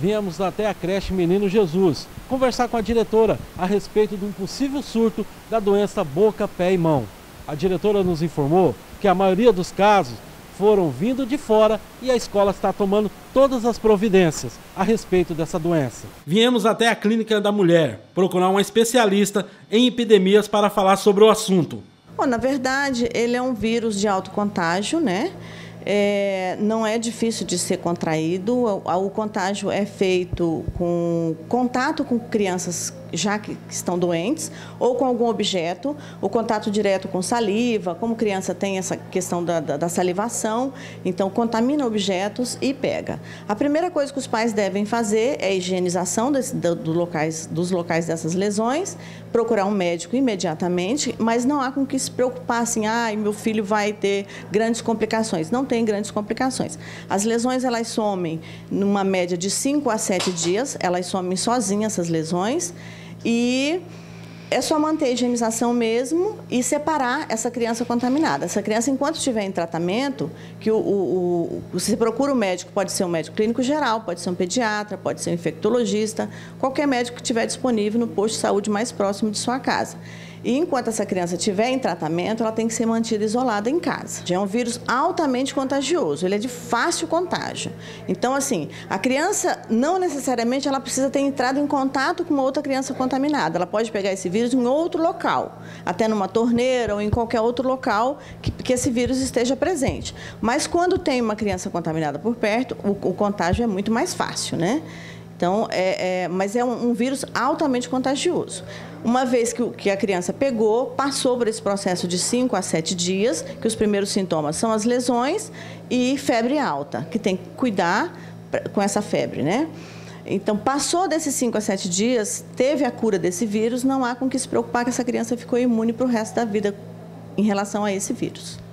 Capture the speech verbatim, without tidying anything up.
viemos até a creche Menino Jesus conversar com a diretora a respeito de um possível surto da doença boca, pé e mão. A diretora nos informou que a maioria dos casos foram vindo de fora e a escola está tomando todas as providências a respeito dessa doença. Viemos até a Clínica da Mulher procurar uma especialista em epidemias para falar sobre o assunto. Bom, na verdade, ele é um vírus de alto contágio, né? É, não é difícil de ser contraído, o, o contágio é feito com contato com crianças já que estão doentes ou com algum objeto, o contato direto com saliva, como criança tem essa questão da, da, da salivação, então contamina objetos e pega. A primeira coisa que os pais devem fazer é a higienização desse, do, do locais, dos locais dessas lesões, procurar um médico imediatamente, mas não há com que se preocupar assim, ah, meu filho vai ter grandes complicações. Não tem grandes complicações. As lesões, elas somem numa média de cinco a sete dias, elas somem sozinhas essas lesões, e é só manter a higienização mesmo e separar essa criança contaminada. Essa criança, enquanto estiver em tratamento, que o, o, o, se procura o médico, pode ser um médico clínico geral, pode ser um pediatra, pode ser um infectologista, qualquer médico que estiver disponível no posto de saúde mais próximo de sua casa. E enquanto essa criança estiver em tratamento, ela tem que ser mantida isolada em casa. É um vírus altamente contagioso, ele é de fácil contágio. Então, assim, a criança não necessariamente ela precisa ter entrado em contato com uma outra criança contaminada. Ela pode pegar esse vírus em outro local, até numa torneira ou em qualquer outro local que, que esse vírus esteja presente. Mas quando tem uma criança contaminada por perto, o, o contágio é muito mais fácil, né? Então, é, é, mas é um, um vírus altamente contagioso. Uma vez que, que a criança pegou, passou por esse processo de cinco a sete dias, que os primeiros sintomas são as lesões e febre alta, que tem que cuidar com essa febre, né? Então, passou desses cinco a sete dias, teve a cura desse vírus, não há com que se preocupar que essa criança ficou imune para o resto da vida em relação a esse vírus.